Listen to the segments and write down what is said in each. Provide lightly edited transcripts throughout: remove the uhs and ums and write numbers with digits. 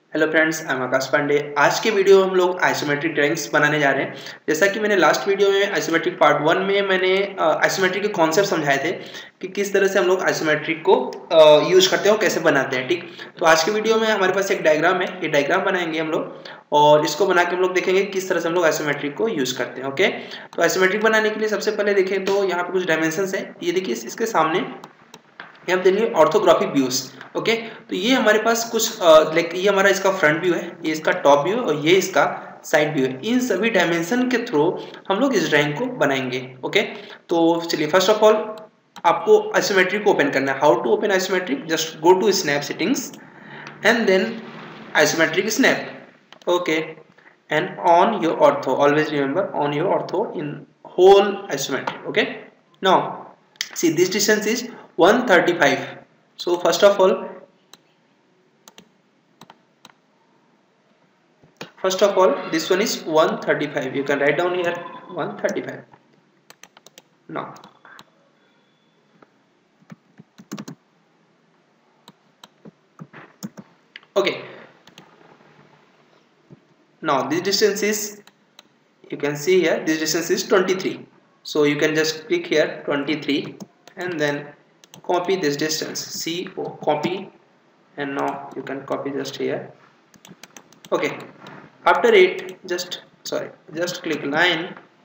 Hello friends, I am Akash Pandey. आज के video में हम लोग आइसोमेट्रिक ड्राइंग्स बनाने जा रहे हैं। जैसा कि मैंने लास्ट वीडियो में आइसोमेट्रिक पार्ट 1 में मैंने आइसोमेट्रिक के कॉन्सेप्ट समझाए थे कि किस तरह से हम लोग आइसोमेट्रिक को यूज करते हैं और कैसे बनाते हैं। ठीक, तो आज के वीडियो में हमारे पास एक डायग्राम है, ये डायग्राम बनाएंगे हम लोग और इसको बना के हम लोग देखेंगे किस तरह से हम लोग आइसोमेट्रिक को यूज करते हैं। ओके, तो आइसोमेट्रिक बनाने के लिए सबसे पहले देखें तो यहाँ पे कुछ डायमेंशंस है। ये देखिए, इसके सामने यहाँ पे देखिए ऑर्थोग्राफिक व्यूज। ओके, तो ये हमारे पास कुछ लाइक ये हमारा इसका फ्रंट व्यू है, ये इसका टॉप व्यू और ये इसका साइड व्यू है। इन सभी डायमेंशन के थ्रू हम लोग इस ड्राइंग को बनाएंगे। ओके, तो चलिए फर्स्ट ऑफ ऑल आपको आइसोमेट्रिक को ओपन करना है। How to open isometric? Just go to snap settings and then isometric snap. Okay, and on your ortho, always remember on your ortho in whole isometric. Okay, now see this distance is 135. So first of all this one is 135. You can write down here 135. Now okay, now this distance is, you can see here, this distance is 23. So you can just click here 23 and then copy this distance. See, copy, and now you can copy just here. Okay, after it just click line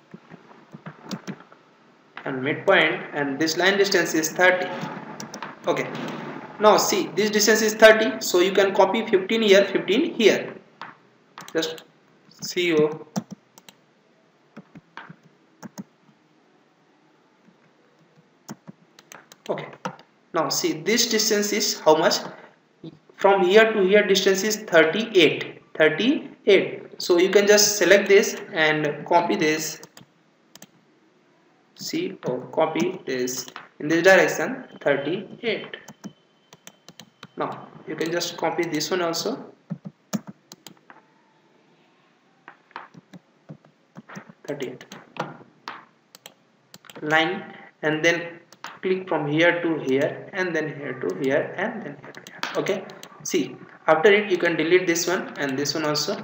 and midpoint, and this line distance is 30. Okay, now see, this distance is 30, so you can copy 15 here, 15 here. Just see you. Okay, now see, this distance is how much? From here to here distance is 38. So you can just select this and copy this. See, copy this in this direction 38. Now you can just copy this one also. Line, and then click from here to here and then here to here and then here to here. Okay, see, after it you can delete this one and this one also.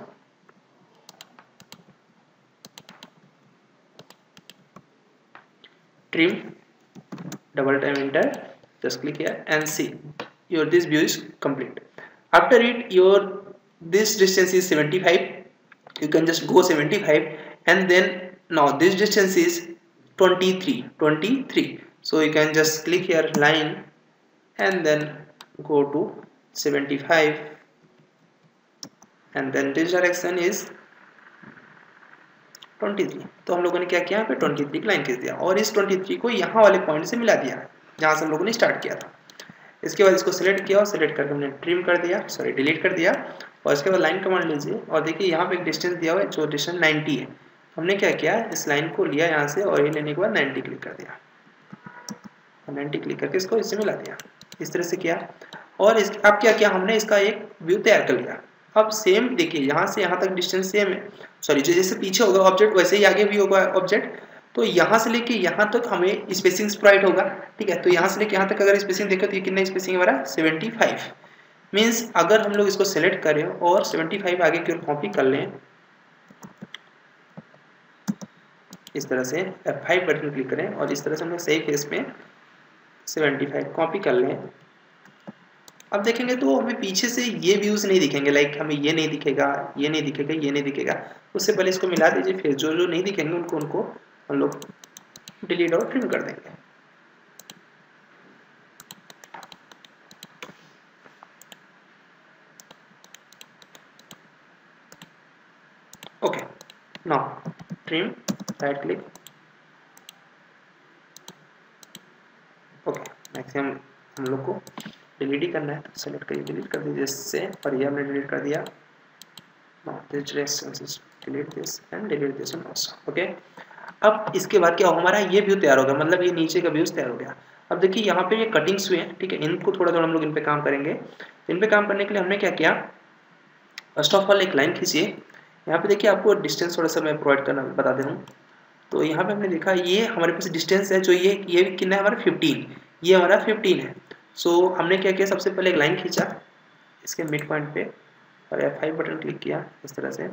Trim, double time enter, just click here and see your this view is complete. After it, your this distance is 75. You can just go 75 and then now this distance is 23. So you can just click here line and then go to 75 and then this direction is 23. तो हम लोगों ने क्या किया, यहाँ पे 23 की line खींच दिया और इस 23 को यहाँ वाले पॉइंट से मिला दिया जहाँ से हम लोगों ने स्टार्ट किया था। इसके बाद इसको सिलेक्ट किया और सिलेक्ट करके हमने ट्रिम कर दिया, सॉरी डिलीट कर दिया, और इसके बाद लाइन कमांड लीजिए और देखिए यहाँ पे एक डिस्टेंस दिया हुआ है जो डिस्टेंस 90 है। हमने क्या किया, इस लाइन को लिया यहाँ से और ये लेने के बाद 90 क्लिक कर दिया, 90 क्लिक करके इसको इससे मिला दिया, इस तरह से किया। और अब क्या किया, हमने इसका एक व्यू तैयार कर लिया। अब सेम देखिए, यहाँ से यहाँ तक डिस्टेंस सेम है, सॉरी जैसे पीछे होगा ऑब्जेक्ट वैसे ही आगे भी होगा ऑब्जेक्ट। तो यहाँ से लेके यहाँ तक हमें स्पेसिंग प्रोवाइड होगा। ठीक है, तो यहाँ से लेके यहाँ तक अगर स्पेसिंग देखो तो ये कितना स्पेसिंग है हमारा, 75। मीन्स अगर हम लोग इसको सेलेक्ट करें और 75 आगे की ओर कॉपी कर लें, इस तरह से F5 बटन क्लिक करें और इस तरह से हम लोग सही फेस में 75 कॉपी कर लें। अब देखेंगे तो हमें पीछे से ये व्यूज नहीं दिखेंगे, लाइक हमें ये नहीं दिखेगा, ये नहीं दिखेगा, ये नहीं दिखेगा। उससे पहले इसको मिला दीजिए, फिर जो जो नहीं दिखेंगे उनको हम लोग डिलीट और ट्रिम कर देंगे। Okay, now trim, right click. Okay, maximum हम लोग को डिलीट ही करना है, तो सेलेक्ट करिए, डिलीट कर दीजिए इससे, और ये हमने डिलीट कर दिया। Now this distance is delete this and delete this one also. Okay, अब इसके बाद क्या होगा, हमारा ये व्यू तैयार होगा, मतलब ये नीचे का व्यूज तैयार हो गया। अब देखिए यहाँ पे ये कटिंग्स हुए हैं, ठीक है, इनको थोड़ा थोड़ा हम लोग इन पे काम करेंगे। इन पे काम करने के लिए हमने क्या किया, फर्स्ट ऑफ ऑल एक लाइन खींचिए। यहाँ पे देखिए आपको डिस्टेंस थोड़ा सा मैं प्रोवाइड करना बता दे रहा हूँ। तो यहाँ पे हमने देखा ये हमारे पास डिस्टेंस है जो ये कितना है हमारा 15, ये हमारा 15 है। सो हमने क्या किया, सबसे पहले एक लाइन खींचा इसके मिड पॉइंट पे और F5 बटन क्लिक किया इस तरह से।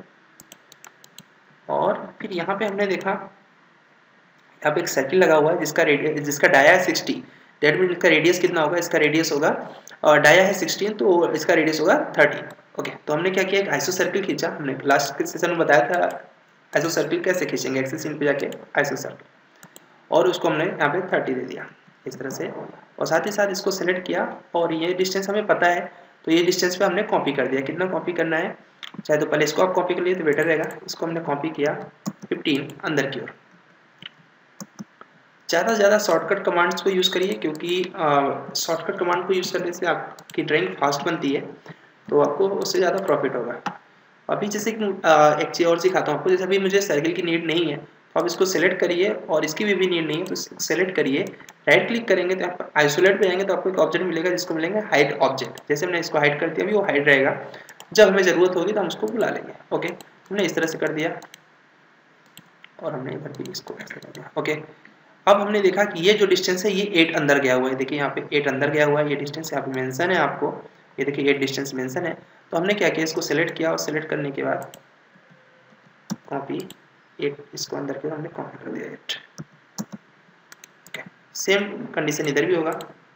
और फिर यहाँ पे हमने देखा यहाँ पे एक सर्किल लगा हुआ है जिसका डाया है 60, दैट मीन इसका रेडियस कितना होगा, इसका रेडियस होगा और डाया है 16 तो इसका रेडियस होगा 13। ओके, तो हमने क्या किया, एक आइसो सर्किल खींचा। हमने लास्ट के सेशन में बताया था आइसो सर्किल कैसे खींचेंगे, एक्सिस इन पे जाके आइसो सर्किल, और उसको हमने यहाँ पे 30 दे दिया इस तरह से। और साथ ही साथ इसको सेलेक्ट किया और ये डिस्टेंस हमें पता है तो ये डिस्टेंस पे हमने कॉपी कर दिया। कितना कॉपी करना है, चाहे तो पहले इसको आप कॉपी कर लिए तो बेटर रहेगा। इसको हमने कॉपी किया 15 अंदर की ओर। ज़्यादा से ज़्यादा शॉर्टकट कमांड्स को यूज़ करिए, क्योंकि शॉर्टकट कमांड को यूज़ करने से आपकी ड्राइंग फास्ट बनती है, तो आपको उससे ज़्यादा प्रॉफिट होगा। अभी जैसे कि एक चीज़ और सिखाता हूँ आपको, जैसे अभी मुझे सर्किल की नीड नहीं है तो आप इसको सेलेक्ट करिए, और इसकी भी नीड नहीं है तो सेलेक्ट करिए, राइट क्लिक करेंगे तो आप आइसोलेट पे जाएंगे तो आपको एक ऑब्जेक्ट मिलेगा जिसको मिलेंगे हाइड ऑब्जेक्ट। जैसे हमने इसको हाइड कर दिया, अभी वो हाइड रहेगा, जब हमें ज़रूरत होगी तो हम उसको बुला लेंगे। ओके, हमने इस तरह से कर दिया और हमने इधर भी इसको ऐसे कर दिया। ओके, अब हमने देखा कि ये जो डिस्टेंस है ये 8 अंदर गया हुआ है। देखिए यहाँ पे 8 अंदर गया हुआ है, ये डिस्टेंस यहाँ पे मेंशन है आपको, ये देखिए 8 डिस्टेंस मेंशन है। तो हमने क्या किया, इसको सेलेक्ट किया और सेलेक्ट करने के बाद कॉपी 8, इसको अंदर की ओर हमने कॉपी कर दिया 8। ओके, सेम कंडीशन इधर भी होगा,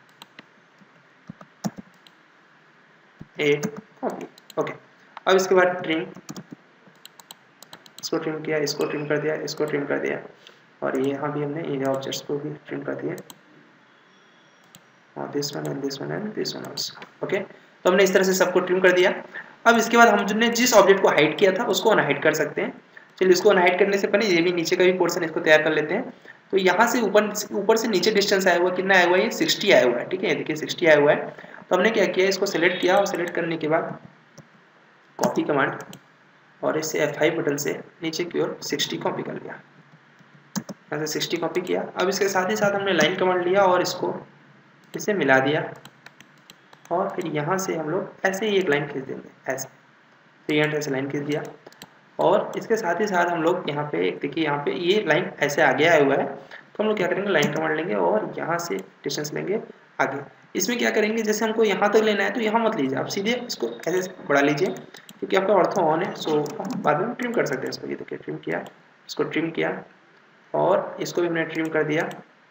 8 कॉपी। ओके, अब इसके बाद ट्रिम, इसको ट्रिम किया, इसको ट्रिम कर दिया, इसको ट्रिम कर दिया, और ये यहाँ भी हमने ये ऑब्जेक्ट्स को भी ट्रिम कर दिया, और this one and this one and this one also. Okay, तो हमने इस तरह से सबको ट्रिम कर दिया। अब इसके बाद हमने जिस ऑब्जेक्ट को हाइड किया था उसको अनहाइड कर सकते हैं। चलिए, इसको अनहाइड करने से पहले ये भी नीचे का भी पोर्शन इसको तैयार कर लेते हैं। तो यहाँ से ऊपर से नीचे डिस्टेंस आया हुआ, कितना आया हुआ है, ये 60 आया हुआ है। ठीक है, देखिए 60 आया हुआ है। तो हमने क्या किया, इसको सेलेक्ट किया और सेलेक्ट करने के बाद कॉपी कमांड, और इससे F5 बटन से नीचे की ओर 60 कॉपी कर लिया, यहाँ से 60 कॉपी किया। अब इसके साथ ही साथ हमने लाइन कमांड लिया और इसको इसे मिला दिया, और फिर यहाँ से हम लोग ऐसे ही एक लाइन खींच देंगे, ऐसे 3 ऐसे लाइन खींच दिया। और इसके साथ ही साथ हम लोग यहाँ पे देखिए, यहाँ पे ये लाइन ऐसे आगे आया हुआ है, तो हम लोग क्या करेंगे, लाइन कमांड लेंगे और यहाँ से डिस्टेंस लेंगे आगे। इसमें क्या करेंगे, जैसे हमको यहाँ तक लेना है तो यहाँ मत लीजिए, आप सीधे इसको ऐसे बढ़ा लीजिए, क्योंकि आपका ऑर्थो ऑन है। सो हम बाद में ट्रिम कर सकते हैं इसको। ये देखिए ट्रिम किया, इसको ट्रिम किया, और इसको भी हमने ट्रिम कर दिया,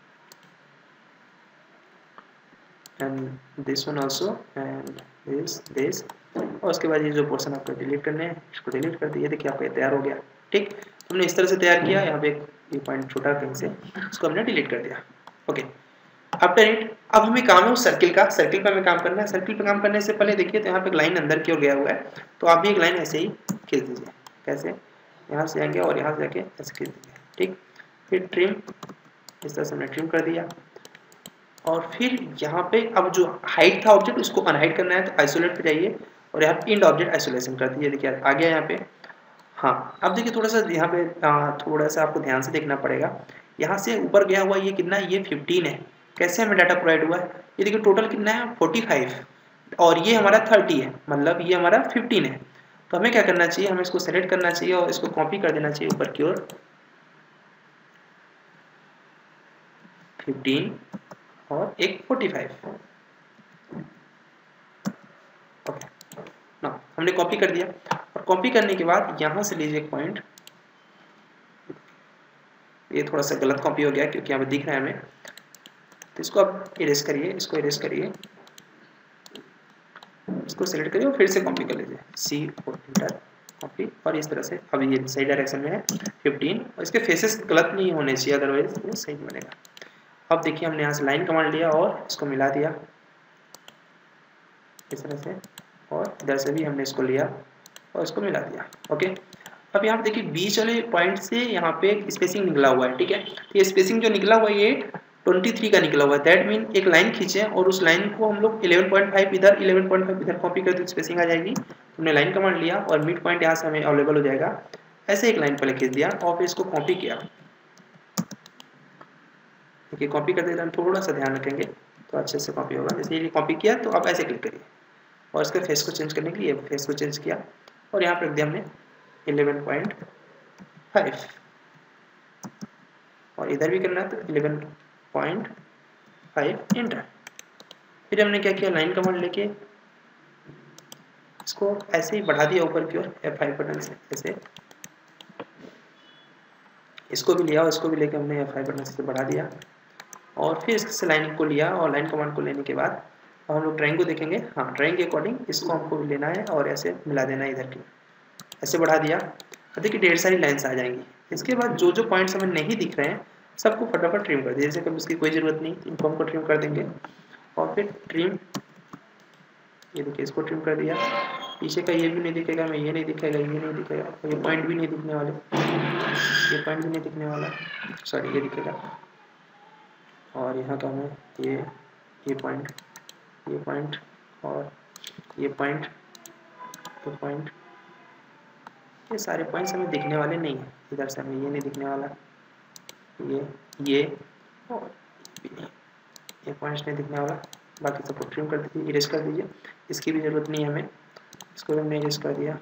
and this one also, and this. और उसके बाद ये जो पोर्शन आपको डिलीट करने हैं इसको डिलीट कर दिए। देखिए आपका तैयार हो गया। ठीक, तो हमने इस तरह से तैयार किया। यहाँ पे ये पॉइंट छोटा कहीं से, इसको हमने डिलीट कर दिया। ओके, आफ्टर इट अब हमें काम है उस सर्किल का, सर्किल पे हमें काम करना है। सर्किल पे काम करने से पहले देखिए तो यहाँ पे एक लाइन अंदर की ओर गया हुआ है, तो आप भी एक लाइन ऐसे ही खींच दीजिए। कैसे, यहाँ से आएंगे और यहाँ से जाके ऐसे खींच दीजिए। ठीक, फिर ट्रिम, इस तरह से हमने ट्रिम कर दिया। और फिर यहाँ पे अब जो हाइड था ऑब्जेक्ट उसको अनहाइड करना है, तो आइसोलेट पे जाइए और यहाँ पे इंड ऑब्जेक्ट आइसोलेशन कर दीजिए। देखिए आ गया यहाँ पे। हाँ, अब देखिए थोड़ा सा यहाँ पे थोड़ा सा आपको ध्यान से देखना पड़ेगा। यहाँ से ऊपर गया हुआ ये कितना है, ये 15 है। कैसे हमें डाटा प्रोवाइड हुआ है, ये देखिए टोटल कितना है 45, और ये हमारा 30 है, मतलब ये हमारा 15 है। तो हमें क्या करना चाहिए, हमें इसको सेलेक्ट करना चाहिए और इसको कॉपी कर देना चाहिए ऊपर की ओर, 15 और एक 45। ओके ना, हमने कॉपी कर दिया। और कॉपी करने के बाद यहाँ से लीजिए एक पॉइंट, ये थोड़ा सा गलत कॉपी हो गया क्योंकि यहाँ पे दिख रहा है हमें, तो इसको आप इरेज करिए, इसको इरेज करिए, इसको सेलेक्ट करिए और फिर से कॉपी कर लीजिए, सी और इंटर कॉपी। और इस तरह से अब ये सही डायरेक्शन में है 15, और इसके फेसेस गलत नहीं होने चाहिए, अदरवाइज ये सही बनेगा। अब देखिए हमने यहाँ से लाइन कमांड लिया और इसको मिला दिया इस तरह से, और इधर से भी हमने इसको लिया और इसको मिला दिया। ओके, अब यहाँ पे देखिए बीच वाले पॉइंट से यहाँ पे स्पेसिंग निकला हुआ है। ठीक है, तो ये स्पेसिंग जो निकला हुआ है ये 23 का निकला हुआ है। दैट मीन एक लाइन खींचे और उस लाइन को हम लोग 11.5 इधर 11.5 इधर कॉपी कर दे, स्पेसिंग आ जाएगी। हमने लाइन कमांड लिया और मिड पॉइंट यहाँ से हमें अवेलेबल हो जाएगा। ऐसे एक लाइन पहले खींच दिया और फिर इसको कॉपी किया। देखिए कॉपी करते टाइम थोड़ा सा ध्यान रखेंगे तो अच्छे से कॉपी होगा। जैसे ये कॉपी किया तो आप ऐसे क्लिक करिए और इसके फेस को चेंज करने के लिए फेस को चेंज किया और यहाँ पर रख दिया हमने 11.5, और इधर भी करना है तो 11.5 इंटर। फिर हमने क्या किया, लाइन कमांड लेके इसको ऐसे ही बढ़ा दिया ऊपर की ओर F5 बटन से ऐसे, इसको भी लिया और इसको भी लेके हमने F5 बटन से बढ़ा दिया और फिर इससे लाइन को लिया और लाइन कमांड को लेने के बाद अब हम लोग ड्राइंग को देखेंगे। हाँ, ड्राइंग के अकॉर्डिंग इसको हमको भी लेना है और ऐसे मिला देना है इधर की, ऐसे बढ़ा दिया। देखिए ढेर सारी लाइन्स आ जाएंगी। इसके बाद जो जो पॉइंट्स हमें नहीं दिख रहे हैं सबको फटाफट ट्रिम कर दिया, जैसे कभी इसकी कोई ज़रूरत नहीं, इनको हमको ट्रिम कर देंगे और फिर ट्रिम, ये देखिए इसको ट्रिम कर दिया। पीछे का ये भी नहीं दिखेगा, हमें ये नहीं दिखेगा, ये नहीं दिखेगा, ये पॉइंट भी नहीं दिखने वाले, ये पॉइंट भी नहीं दिखने वाला, सॉरी ये दिखेगा। और यहाँ का हमें ये पॉइंट और ये पॉइंट, ये सारे पॉइंट्स हमें दिखने वाले नहीं हैं। इधर से हमें ये नहीं दिखने वाला, ये और ये पॉइंट्स नहीं दिखने वाला। बाकी सबको ट्रिम कर दीजिए, इरेज कर दीजिए, इसकी भी ज़रूरत नहीं है हमें, इसको भी हमने इरेज कर दिया।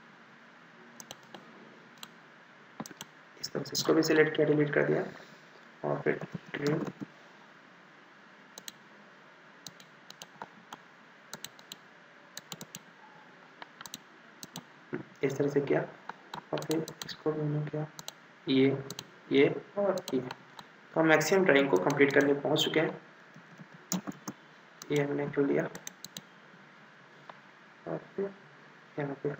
इस तरह से इसको भी सिलेक्ट किया, डिलीट कर दिया और फिर ट्रिम, इस तरह से किया और फिर इसको भी हमने किया, ये और ये। तो हम मैक्सिमम ड्राइंग को कंप्लीट करने पहुंच चुके हैं। ये हमने कर लिया और फिर यहाँ पे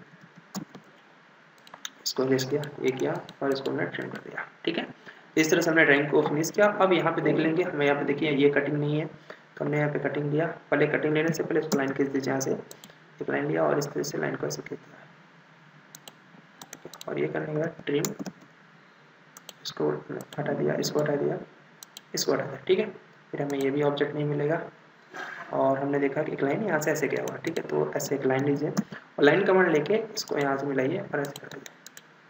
इसको इरेज किया, ये किया और इसको हमने ट्रिम कर दिया। ठीक है, इस तरह से हमने ड्राइंग को फिनिश किया। अब यहाँ पे देख लेंगे, हमें यहाँ पे देखिए ये कटिंग नहीं है तो हमने यहाँ पे कटिंग लिया। पहले कटिंग लेने से पहले इसको लाइन खींच दीजिए, यहाँ से एक लाइन लिया और इस तरह से लाइन को ऐसे खींच दिया और ये करने के बाद ट्रिम, इसको हटा दिया, इसको हटा दिया, इसको हटा दिया। ठीक है, फिर हमें ये भी ऑब्जेक्ट नहीं मिलेगा और हमने देखा कि एक लाइन यहाँ से ऐसे गया हुआ। ठीक है, तो ऐसे एक लाइन लीजिए और लाइन कमांड लेके इसको यहाँ से मिलाइए और ऐसे कर दीजिए,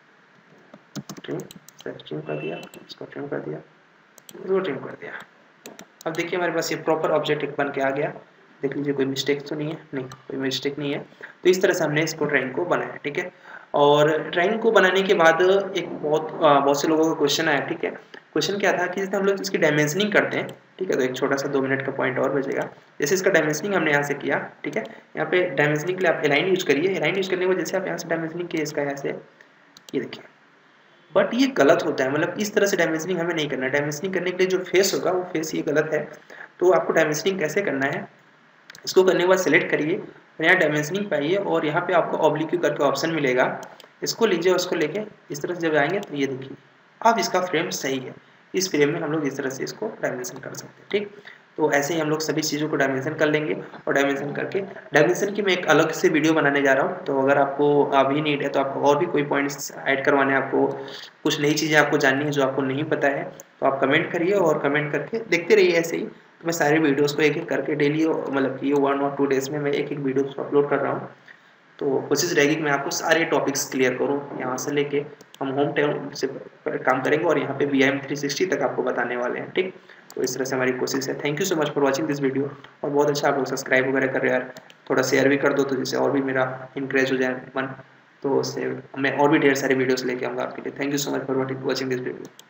ट्रिम कर दिया, इसको ट्रिम कर दिया, इसको ट्रिम कर दिया। अब देखिए हमारे पास ये प्रॉपर ऑब्जेक्ट एक बन के आ गया। देख लीजिए कोई मिस्टेक तो नहीं है, नहीं कोई मिस्टेक नहीं है। तो इस तरह से हमने इसको ड्राइंग को बनाया। ठीक है, और ड्राइंग को बनाने के बाद एक बहुत से लोगों का क्वेश्चन आया। ठीक है, क्वेश्चन क्या था कि जैसे हम लोग इसकी डायमेंशनिंग करते हैं, ठीक है, तो एक छोटा सा 2 मिनट का पॉइंट और बचेगा। जैसे इसका डायमेंशनिंग हमने यहाँ से किया, ठीक है, यहाँ पे डायमेंशनिंग के लिए आप एलाइन यूज करिए। एलाइन यूज करने के बाद जैसे आप यहाँ से डायमेंशनिंग किए इसका यहाँ से, ये देखिए, बट ये गलत होता है, मतलब इस तरह से डायमेंशनिंग हमें नहीं करना है। डायमेंशनिंग करने के लिए जो फेस होगा वो फेस ये गलत है। तो आपको डायमेंशनिंग कैसे करना है, इसको करने के बाद सिलेक्ट करिए और यहाँ डायमेंशनिंग पाइए और यहाँ पे आपको ऑब्लिक करके ऑप्शन मिलेगा, इसको लीजिए और इसको लेके इस तरह से जब आएंगे तो ये देखिए अब इसका फ्रेम सही है। इस फ्रेम में हम लोग इस तरह से इसको डायमेंशन कर सकते हैं। ठीक, तो ऐसे ही हम लोग सभी चीज़ों को डायमेंशन कर लेंगे और डायमेंशन करके डायमेंशन की मैं एक अलग से वीडियो बनाने जा रहा हूँ। तो अगर आपको अभी नीड है तो आपको और भी कोई पॉइंट्स ऐड करवाने, आपको कुछ नई चीज़ें आपको जाननी है जो आपको नहीं पता है, तो आप कमेंट करिए और कमेंट करके देखते रहिए ऐसे ही। तो मैं सारे वीडियोज़ को एक एक करके डेली, मतलब कि 1 और 2 डेज़ में मैं एक एक वीडियो को अपलोड कर रहा हूँ। तो कोशिश रहेगी कि मैं आपको सारे टॉपिक्स क्लियर करूँ, यहाँ से लेके हम होम टाउन से काम करेंगे और यहाँ पे VIM 360 तक आपको बताने वाले हैं। ठीक, तो इस तरह से हमारी कोशिश है। Thank you so much for watching this video. और बहुत अच्छा आप लोग सब्सक्राइब वगैरह कर रहे हैं यार, थोड़ा शेयर भी कर दो तो जिससे और भी मेरा इंकरेज हो जाए मन, तो उससे मैं और भी ढेर सारे वीडियोस लेके आऊँगा आपके लिए। Thank you so much for watching this video.